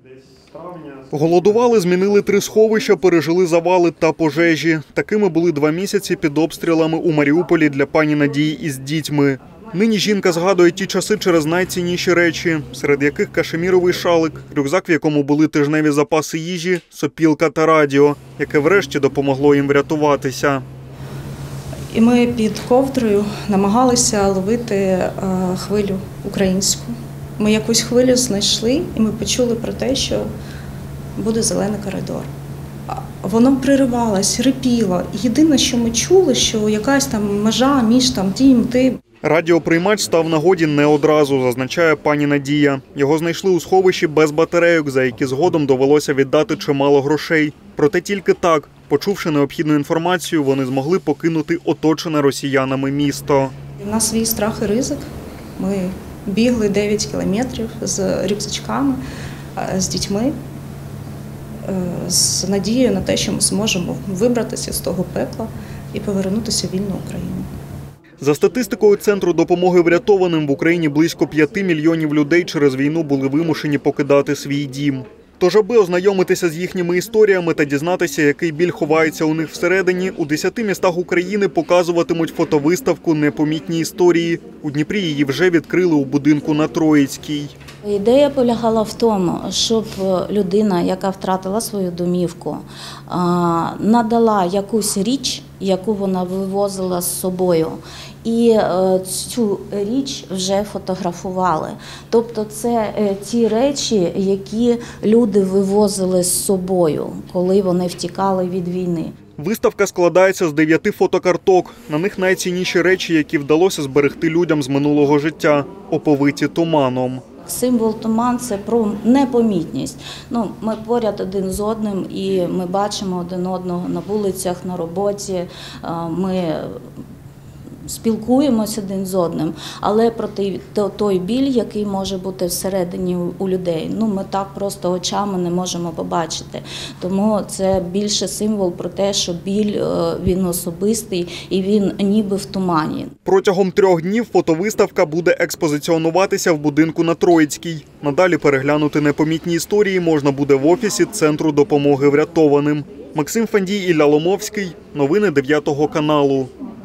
Голодували, змінили 3 сховища, пережили завали та пожежі. Такими були 2 місяці під обстрілами у Маріуполі для пані Надії із дітьми. Нині жінка згадує ті часи через найцінніші речі, серед яких кашеміровий шалик, рюкзак, в якому були тижневі запаси їжі, сопілка та радіо, яке врешті допомогло їм врятуватися. І ми під ковдрою намагалися ловити хвилю українську. Ми якусь хвилю знайшли, і ми почули про те, що буде зелений коридор. Воно приривалось, рипіло. Єдине, що ми чули, що якась там межа між тим. Радіоприймач став нагоді не одразу, зазначає пані Надія. Його знайшли у сховищі без батарейок, за які згодом довелося віддати чимало грошей. Проте тільки так, почувши необхідну інформацію, вони змогли покинути оточене росіянами місто. У нас свій страх і ризик. Ми бігли 9 кілометрів з рюкзачками, з дітьми, з надією на те, що ми зможемо вибратися з того пекла і повернутися в вільну Україну. За статистикою Центру допомоги врятованим, в Україні близько 5 мільйонів людей через війну були вимушені покидати свій дім. Тож, аби ознайомитися з їхніми історіями та дізнатися, який біль ховається у них всередині, у 10 містах України показуватимуть фотовиставку «Непомітні історії». У Дніпрі її вже відкрили у будинку на Троїцькій. Ідея полягала в тому, щоб людина, яка втратила свою домівку, надала якусь річ, яку вона вивозила з собою. І цю річ вже фотографували. Тобто це ті речі, які люди вивозили з собою, коли вони втікали від війни. Виставка складається з 9 фотокарток. На них найцінніші речі, які вдалося зберегти людям з минулого життя, оповиті туманом. Символ туман – це про непомітність. Ми поряд один з одним і ми бачимо один одного на вулицях, на роботі. Ми спілкуємося один з одним, але про той біль, який може бути всередині у людей, ми так просто очами не можемо побачити. Тому це більше символ про те, що біль, він особистий і він ніби в тумані. Протягом 3 днів фотовиставка буде експозиціонуватися в будинку на Троїцькій. Надалі переглянути непомітні історії можна буде в офісі Центру допомоги врятованим. Максим Фандій, Ілля Ломовський. Новини 9 каналу.